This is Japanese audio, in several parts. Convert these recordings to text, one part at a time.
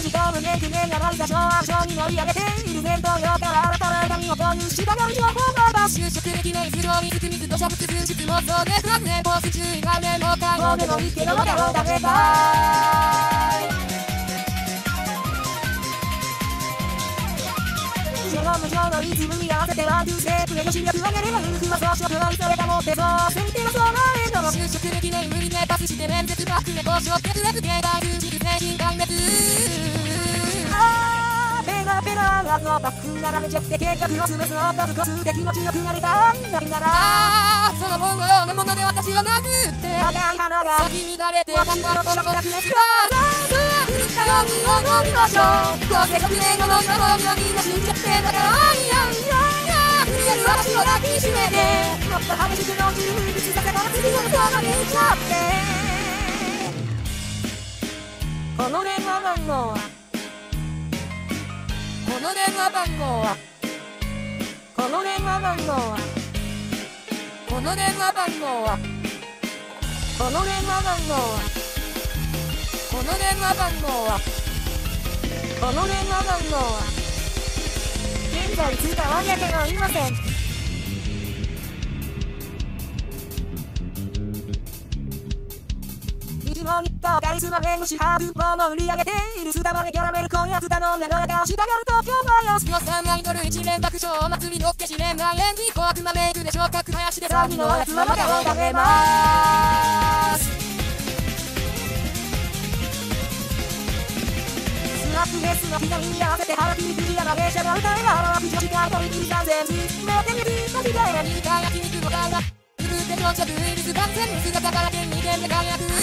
じと胸くねがまいた小暗証に乗り上げている伝統用から新たな痛みを購入したがる情報が就職歴年不条に含みずと植物分出もそうで不安年ポース注意画面も可能でもいいけどまだろうだけだ無常のリズムに合わせてワン・ツー・ステップへの視力上げれば夫婦は装飾愛されたもってそう先手はそうなれんの就職歴年無理でパスして面接バックで交渉決裂芸大通じる精神貫滅ペラペラなのバック並べちゃって計画を潰すのと不骨で気持ちよくなりたいならその本のようなもので私はなくって赤い花が咲き乱れて私はこの子だけですがさように踊りましょうどうせ6年後の今のみんな死んじゃってだから無理やり私を抱きしめてもっと激しくのちる風物させたら次の人が見ちゃってこの電話番号はこの電話番号はこの電話番号はこの電話番号はこの電話番号はこの電話番号はこの電話番号は現在使われておりません。いつもにかかりスマ弁護士ハードボーも売り上げているスタバでキャラメル今夜頼んだのがしたがる東京バイオス予算アイドル一連爆笑祭りのっけし連内演技小悪魔メイクで昇格林で詐欺のやつはまだを食べます。スラップフェスの日に合わせて腹切りクリアな芸者が歌えば女子が取り切り3000字目手についた時代に焼肉の柄くぐって到着ウイルス感染姿から剣に剣で輝く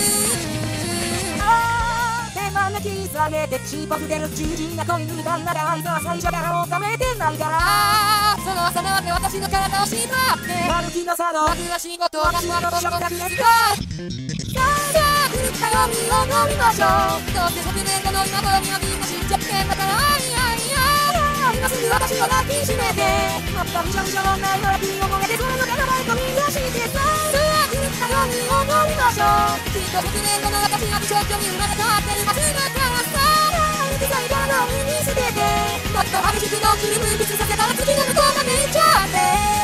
手招き下げて尻尾出る従順な恋に旦那が愛さ最初から収めてないからその朝なわけ私の体を縛って歩きの作動楽な仕事私はどこの楽ですかさあ狂ったように踊りましょうどうせ100年後の今頃にはみんな死んじゃってんだから今すぐ私を抱きしめてもっとびしょびしょのないのら君をもげてその中のバイトみんなしてさあ狂ったように踊りましょうきっと100年後の私は美少女に生まれ変わってるはずだからさあうるさいからの身に捨ててもっと激しくの切り風物させたら次の向こうが見ちゃって